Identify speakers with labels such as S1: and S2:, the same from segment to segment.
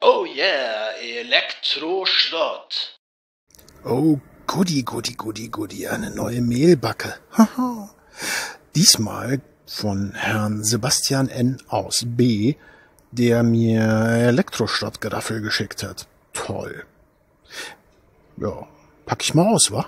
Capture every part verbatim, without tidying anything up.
S1: Oh yeah, Elektroschrott.
S2: Oh, goody, goody, goody, goody, eine neue Mehlbacke. Haha. Diesmal von Herrn Sebastian N. aus B., der mir Elektroschrott-Geraffel geschickt hat. Toll. Ja, pack ich mal aus, wa?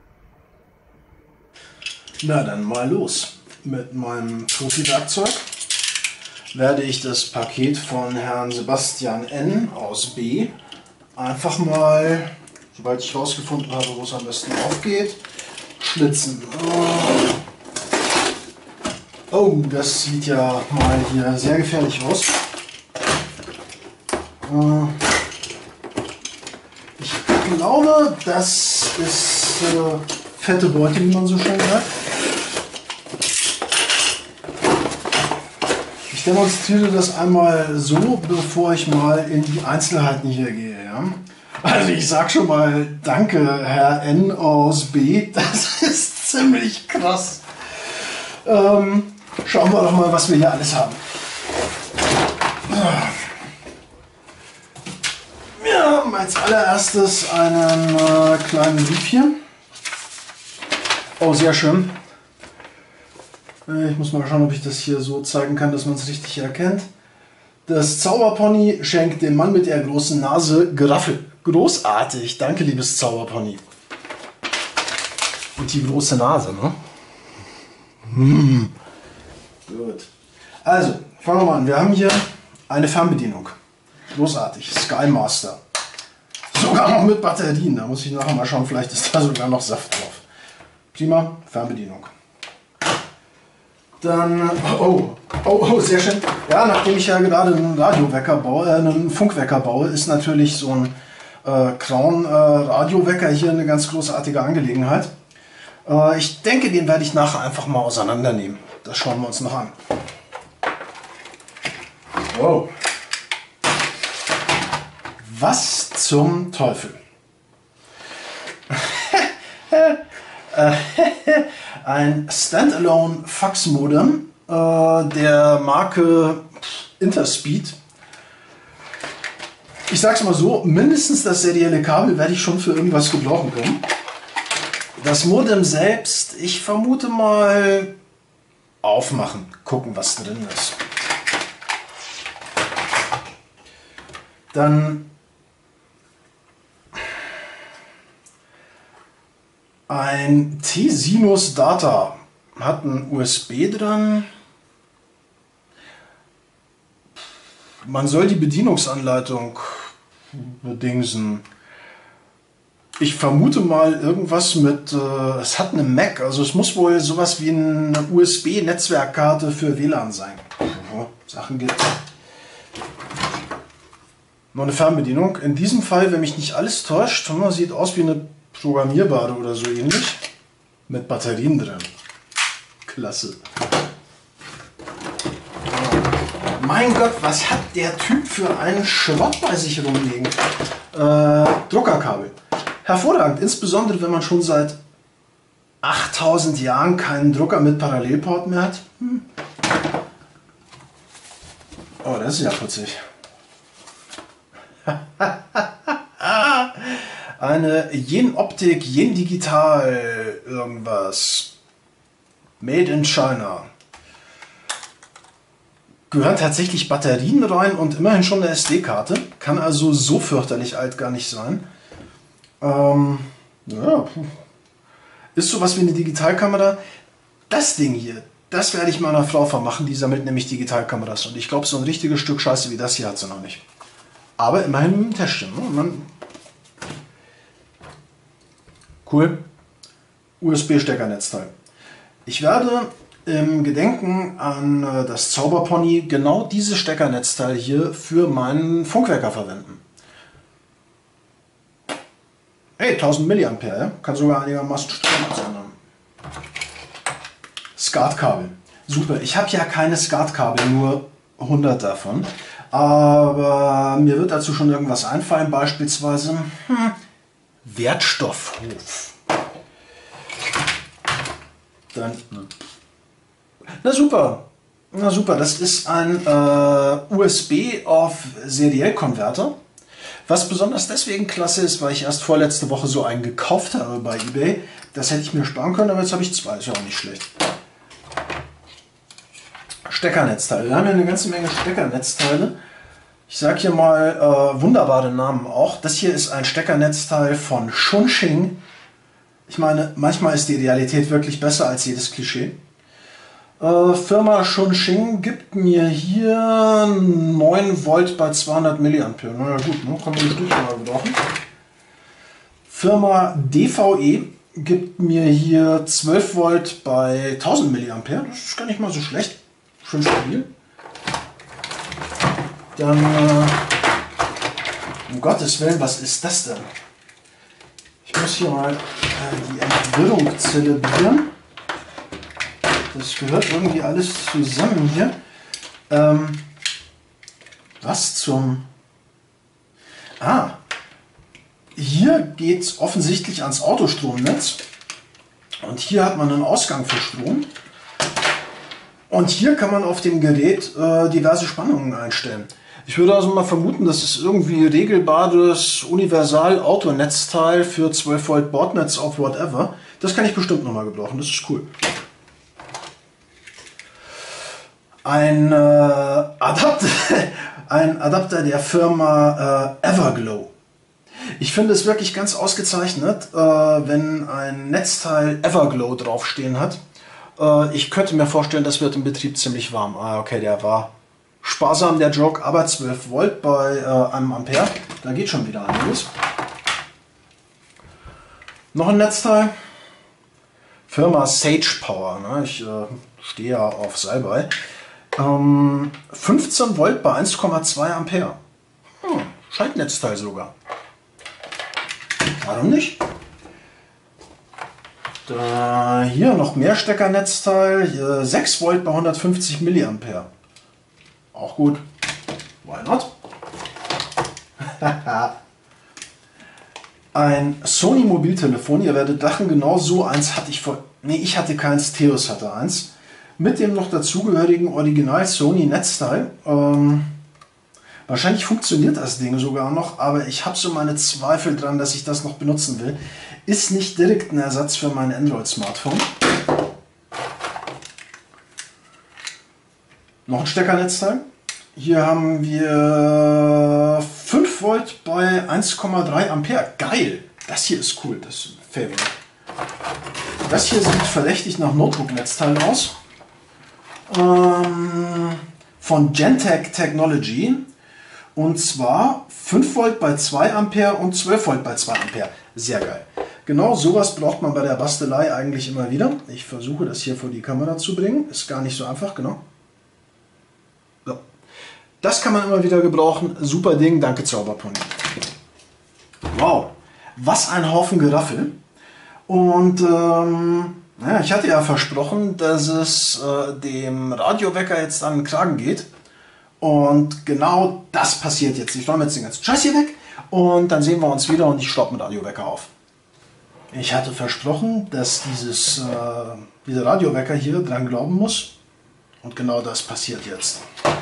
S2: Na dann mal los. Mit meinem Profi-Werkzeug werde ich das Paket von Herrn Sebastian N. aus B. einfach mal, sobald ich herausgefunden habe, wo es am besten aufgeht, schlitzen. Oh, das sieht ja mal hier sehr gefährlich aus. Ich glaube, das ist äh, fette Beute, wie man so schön sagt. Ich demonstriere das einmal so, bevor ich mal in die Einzelheiten hier gehe. Ja? Also ich sag schon mal danke, Herr N. aus B. Das ist ziemlich krass. Ähm, schauen wir doch mal, was wir hier alles haben. Wir haben als allererstes einen äh, kleinen Brief hier. Oh, sehr schön. Ich muss mal schauen, ob ich das hier so zeigen kann, dass man es richtig erkennt. Das Zauberpony schenkt dem Mann mit der großen Nase Geraffel. Großartig. Danke, liebes Zauberpony. Und die große Nase, ne? Hm. Gut. Also, fangen wir mal an. Wir haben hier eine Fernbedienung. Großartig. Sky Master. Sogar noch mit Batterien. Da muss ich nachher mal schauen, vielleicht ist da sogar noch Saft drauf. Prima. Fernbedienung. Dann, oh, oh, oh, sehr schön. Ja, nachdem ich ja gerade einen Radiowecker baue, äh, einen Funkwecker baue, ist natürlich so ein äh, Crown äh, Radiowecker hier eine ganz großartige Angelegenheit. Äh, ich denke, den werde ich nachher einfach mal auseinandernehmen. Das schauen wir uns noch an. Oh. Was zum Teufel? Ein Standalone Fax Modem äh, der Marke Interspeed. Ich sag's mal so, mindestens das serielle Kabel werde ich schon für irgendwas gebrauchen können. Das Modem selbst, ich vermute mal aufmachen, gucken, was drin ist. Dann ein T-Sinus Data, hat ein U S B dran. Man soll die Bedienungsanleitung bedingsen. Ich vermute mal irgendwas mit, äh, es hat eine Mac, also es muss wohl sowas wie eine U S B-Netzwerkkarte für W L A N sein. Ja, Sachen gibt. Noch eine Fernbedienung. In diesem Fall, wenn mich nicht alles täuscht, sieht aus wie eine programmierbare oder so ähnlich. Mit Batterien drin. Klasse. Mein Gott, was hat der Typ für einen Schrott bei sich rumliegen? Äh, Druckerkabel. Hervorragend, insbesondere wenn man schon seit achttausend Jahren keinen Drucker mit Parallelport mehr hat. Hm. Oh, das ist ja putzig. Eine Yen-Optik, Yen-Digital, irgendwas. Made in China. Gehören tatsächlich Batterien rein und immerhin schon eine S D-Karte. Kann also so fürchterlich alt gar nicht sein. Ähm, ja. Ist sowas wie eine Digitalkamera. Das Ding hier, das werde ich meiner Frau vermachen. Die sammelt nämlich Digitalkameras. Und ich glaube, so ein richtiges Stück Scheiße wie das hier hat sie noch nicht. Aber immerhin mit dem Täschchen. Ne? Man cool. U S B-Steckernetzteil. Ich werde im Gedenken an das Zauberpony genau dieses Steckernetzteil hier für meinen Funkwecker verwenden. Hey, tausend Milliampere, ja? Kann sogar einigermaßen Strom absondern. SCART-Kabel. Super, ich habe ja keine SCART-Kabel, nur hundert davon. Aber mir wird dazu schon irgendwas einfallen, beispielsweise hm, Wertstoffhof. Dann, na super, na super, das ist ein äh, U S B auf Seriell-Konverter. Was besonders deswegen klasse ist, weil ich erst vorletzte Woche so einen gekauft habe bei eBay. Das hätte ich mir sparen können, aber jetzt habe ich zwei. Ist ja auch nicht schlecht. Steckernetzteile. Wir haben hier eine ganze Menge Steckernetzteile. Ich sage hier mal äh, wunderbare Namen auch. Das hier ist ein Steckernetzteil von Chongqing. Ich meine, manchmal ist die Realität wirklich besser als jedes Klischee. Äh, Firma Chongqing gibt mir hier neun Volt bei zweihundert Milliampere. Na ja gut, ne? Kann man bestimmt mal gebrauchen. Firma D V E gibt mir hier zwölf Volt bei tausend Milliampere. Das ist gar nicht mal so schlecht. Schön stabil. Dann, äh, um Gottes Willen, was ist das denn? Ich muss hier mal äh, die Entwirrung zelebrieren. Das gehört irgendwie alles zusammen hier. Ähm, was zum... Ah, hier geht es offensichtlich ans Autostromnetz. Und hier hat man einen Ausgang für Strom. Und hier kann man auf dem Gerät äh, diverse Spannungen einstellen. Ich würde also mal vermuten, das ist irgendwie regelbares Universal-Autonetzteil für zwölf Volt Bordnetz auf whatever. Das kann ich bestimmt nochmal gebrauchen, das ist cool. Ein, äh, Adapter, ein Adapter der Firma äh, Everglow. Ich finde es wirklich ganz ausgezeichnet, äh, wenn ein Netzteil Everglow draufstehen hat. Äh, ich könnte mir vorstellen, das wird im Betrieb ziemlich warm. Ah, okay, der war sparsam, der Joke, aber zwölf Volt bei äh, einem Ampere, da geht schon wieder einiges. Noch ein Netzteil. Firma Sage Power. Ne? Ich äh, stehe ja auf Salbei. Ähm, fünfzehn Volt bei eins Komma zwei Ampere. Hm, Schaltnetzteil sogar. Warum nicht? Da, hier noch mehr Steckernetzteil. Hier sechs Volt bei hundertfünfzig Milliampere. Auch gut. Why not? Ein Sony Mobiltelefon. Ihr werdet lachen, genau so eins hatte ich vor... Nee, ich hatte keins, Theos hatte eins. Mit dem noch dazugehörigen Original Sony Netzteil. Ähm, wahrscheinlich funktioniert das Ding sogar noch, aber ich habe so meine Zweifel dran, dass ich das noch benutzen will. Ist nicht direkt ein Ersatz für mein Android-Smartphone. Noch ein Steckernetzteil. Hier haben wir fünf Volt bei eins Komma drei Ampere. Geil! Das hier ist cool, das ist ein Favorite. Das hier sieht verdächtig nach Notebook-Netzteil aus. Ähm, von Gentech Technology. Und zwar fünf Volt bei zwei Ampere und zwölf Volt bei zwei Ampere. Sehr geil. Genau sowas braucht man bei der Bastelei eigentlich immer wieder. Ich versuche das hier vor die Kamera zu bringen. Ist gar nicht so einfach, genau. So. Das kann man immer wieder gebrauchen. Super Ding, danke Zauberpony. Wow, was ein Haufen Geraffel. Und ähm, ja, ich hatte ja versprochen, dass es äh, dem Radiowecker jetzt an den Kragen geht. Und genau das passiert jetzt. Ich räume jetzt den ganzen Scheiß hier weg und dann sehen wir uns wieder und ich stoppe mit Radiowecker auf. Ich hatte versprochen, dass dieses, äh, dieser Radiowecker hier dran glauben muss. Und genau das passiert jetzt.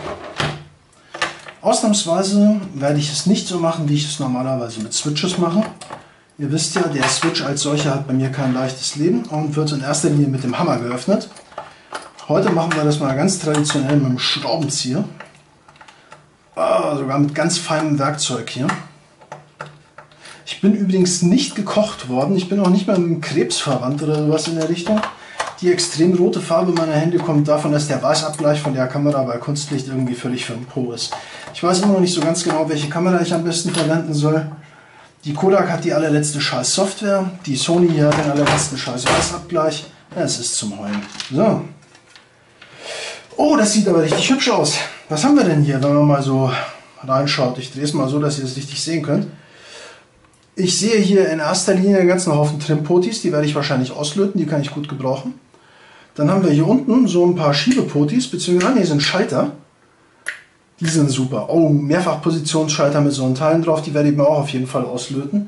S2: Ausnahmsweise werde ich es nicht so machen, wie ich es normalerweise mit Switches mache. Ihr wisst ja, der Switch als solcher hat bei mir kein leichtes Leben und wird in erster Linie mit dem Hammer geöffnet. Heute machen wir das mal ganz traditionell mit dem Schraubenzieher. Ah, sogar mit ganz feinem Werkzeug hier. Ich bin übrigens nicht gekocht worden. Ich bin auch nicht mal mit einem Krebs verwandt oder sowas in der Richtung. Die extrem rote Farbe meiner Hände kommt davon, dass der Weißabgleich von der Kamera bei Kunstlicht irgendwie völlig für den Po ist. Ich weiß immer noch nicht so ganz genau, welche Kamera ich am besten verwenden soll. Die Kodak hat die allerletzte scheiß Software. Die Sony hier hat den allerletzten scheiß Weißabgleich. Ja, es ist zum Heulen. So. Oh, das sieht aber richtig hübsch aus. Was haben wir denn hier, wenn man mal so reinschaut? Ich drehe es mal so, dass ihr es richtig sehen könnt. Ich sehe hier in erster Linie einen ganzen Haufen Trim-Potis. Die werde ich wahrscheinlich auslöten. Die kann ich gut gebrauchen. Dann haben wir hier unten so ein paar Schiebepotis, beziehungsweise nee, sind Schalter. Die sind super. Oh, Mehrfachpositionsschalter mit so einen Teilen drauf. Die werde ich mir auch auf jeden Fall auslöten.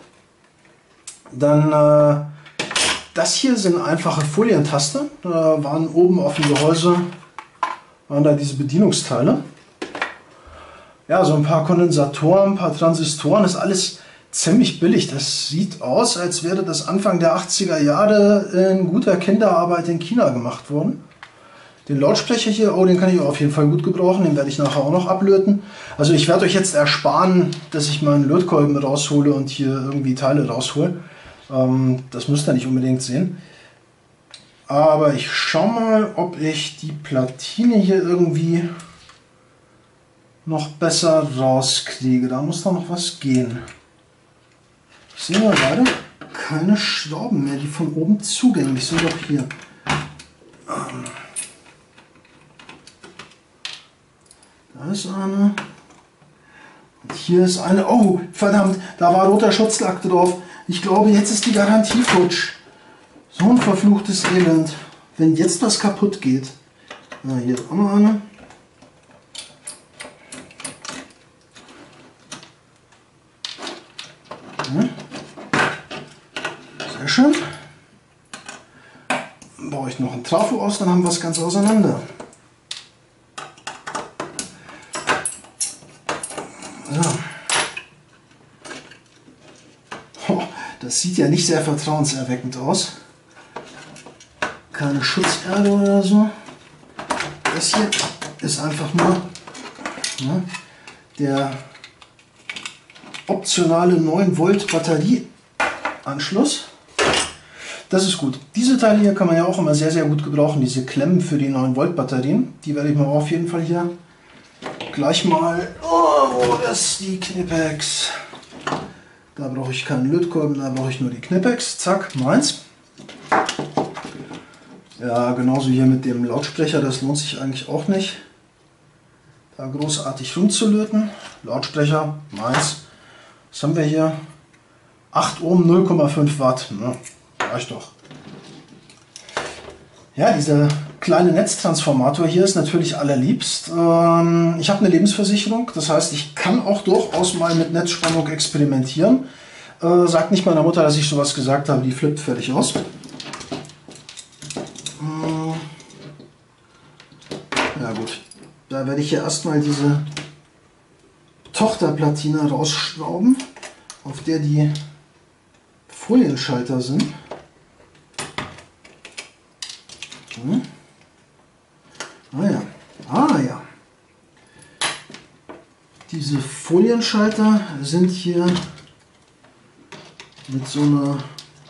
S2: Dann äh, das hier sind einfache Folientaster. Da waren oben auf dem Gehäuse waren da diese Bedienungsteile. Ja, so ein paar Kondensatoren, ein paar Transistoren, ist alles ziemlich billig. Das sieht aus, als wäre das Anfang der achtziger Jahre in guter Kinderarbeit in China gemacht worden. Den Lautsprecher hier, oh, den kann ich auf jeden Fall gut gebrauchen, den werde ich nachher auch noch ablöten. Also ich werde euch jetzt ersparen, dass ich meinen Lötkolben raushole und hier irgendwie Teile raushole. Ähm, das müsst ihr nicht unbedingt sehen. Aber ich schaue mal, ob ich die Platine hier irgendwie noch besser rauskriege. Da muss doch noch was gehen. Ich sehe mal leider keine Schrauben mehr, die von oben zugänglich sind. Doch hier. Ähm, da ist eine. Und hier ist eine. Oh, verdammt, da war roter Schutzlack drauf. Ich glaube, jetzt ist die Garantie futsch. So ein verfluchtes Elend. Wenn jetzt was kaputt geht. Na, hier ist auch noch eine. Ja. Sehr schön. Dann baue ich noch ein Trafo aus, dann haben wir es ganz auseinander. So. Oh, das sieht ja nicht sehr vertrauenserweckend aus. Keine Schutzerde oder so. Das hier ist einfach nur ja, der optionale neun Volt Batterieanschluss. Das ist gut. Diese Teile hier kann man ja auch immer sehr, sehr gut gebrauchen. Diese Klemmen für die neun Volt Batterien. Die werde ich mir auf jeden Fall hier gleich mal... Oh, wo ist die Knipex? Da brauche ich keinen Lötkolben, da brauche ich nur die Knipex. Zack, meins. Ja, genauso hier mit dem Lautsprecher. Das lohnt sich eigentlich auch nicht, da großartig rumzulöten. Lautsprecher, meins. Was haben wir hier? acht Ohm, null Komma fünf Watt. Ja, reicht doch. Ja, dieser kleine Netztransformator hier ist natürlich allerliebst. Ähm, ich habe eine Lebensversicherung, das heißt, ich kann auch durchaus mal mit Netzspannung experimentieren. Äh, sagt nicht meiner Mutter, dass ich sowas gesagt habe, die flippt fertig aus. Ja gut, da werde ich hier erstmal diese Tochterplatine rausschrauben, auf der die Folienschalter sind. Hm. Ah ja, ah ja. Diese Folienschalter sind hier mit so einer,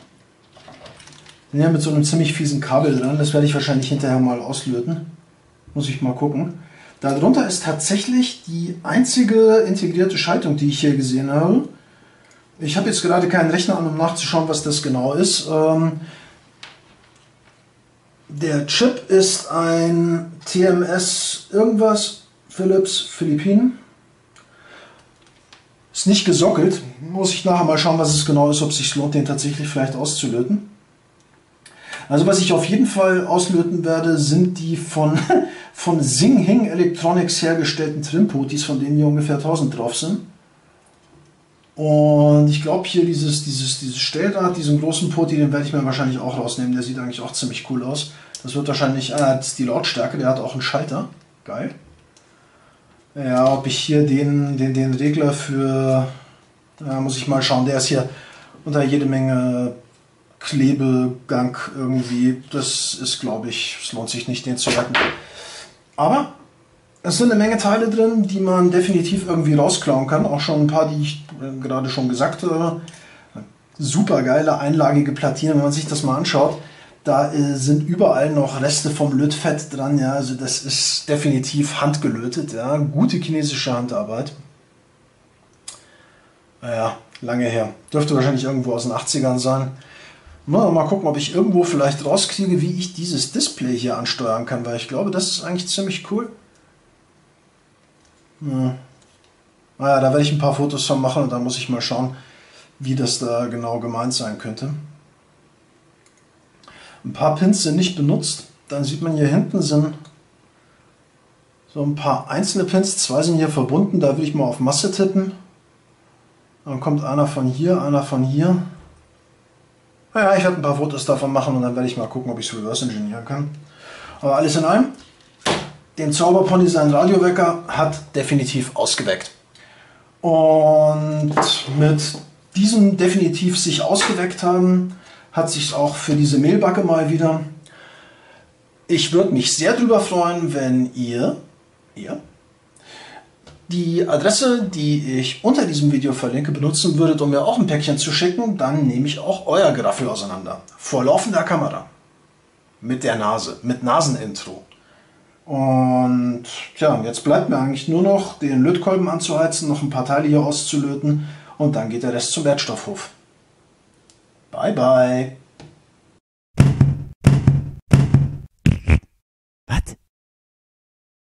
S2: ja, mit so einem ziemlich fiesen Kabel dran. Das werde ich wahrscheinlich hinterher mal auslöten. Muss ich mal gucken. Darunter ist tatsächlich die einzige integrierte Schaltung, die ich hier gesehen habe. Ich habe jetzt gerade keinen Rechner an, um nachzuschauen, was das genau ist. Ähm, der Chip ist ein T M S irgendwas, Philips, Philippinen. Ist nicht gesockelt. Muss ich nachher mal schauen, was es genau ist, ob es sich lohnt, den tatsächlich vielleicht auszulöten. Also was ich auf jeden Fall auslöten werde, sind die von, von Sing-Hing Electronics hergestellten Trimpotis, von denen hier ungefähr tausend drauf sind. Und ich glaube hier dieses, dieses, dieses Stellrad, diesen großen Poti, den werde ich mir wahrscheinlich auch rausnehmen. Der sieht eigentlich auch ziemlich cool aus. Das wird wahrscheinlich, ah, das ist die Lautstärke, der hat auch einen Schalter. Geil. Ja, ob ich hier den, den, den Regler für, ja, muss ich mal schauen, der ist hier unter jede Menge Klebegang irgendwie. Das ist, glaube ich, es lohnt sich nicht, den zu retten. Aber es sind eine Menge Teile drin, die man definitiv irgendwie rausklauen kann. Auch schon ein paar, die ich äh, gerade schon gesagt habe. Super geile einlagige Platine, wenn man sich das mal anschaut. Da äh, sind überall noch Reste vom Lötfett dran. Ja, also das ist definitiv handgelötet. Ja, gute chinesische Handarbeit. Naja, lange her. Dürfte wahrscheinlich irgendwo aus den achtzigern sein. Mal, mal gucken, ob ich irgendwo vielleicht rauskriege, wie ich dieses Display hier ansteuern kann, weil ich glaube, das ist eigentlich ziemlich cool. Hm. Naja, da werde ich ein paar Fotos von machen und dann muss ich mal schauen, wie das da genau gemeint sein könnte. Ein paar Pins sind nicht benutzt. Dann sieht man hier hinten sind so ein paar einzelne Pins. Zwei sind hier verbunden. Da will ich mal auf Masse tippen. Dann kommt einer von hier, einer von hier. Naja, ich werde ein paar Fotos davon machen und dann werde ich mal gucken, ob ich es reverse engineeren kann. Aber alles in allem, dem Zauberpony sein Radiowecker hat definitiv ausgeweckt. Und mit diesem definitiv sich ausgeweckt haben, hat sich auch für diese Mehlbacke mal wieder. Ich würde mich sehr darüber freuen, wenn ihr, ihr die Adresse, die ich unter diesem Video verlinke, benutzen würdet, um mir auch ein Päckchen zu schicken. Dann nehme ich auch euer Geraffel auseinander. Vor laufender Kamera. Mit der Nase, mit Nasenintro. Und tja, jetzt bleibt mir eigentlich nur noch, den Lötkolben anzuheizen, noch ein paar Teile hier auszulöten und dann geht der Rest zum Wertstoffhof. Bye bye!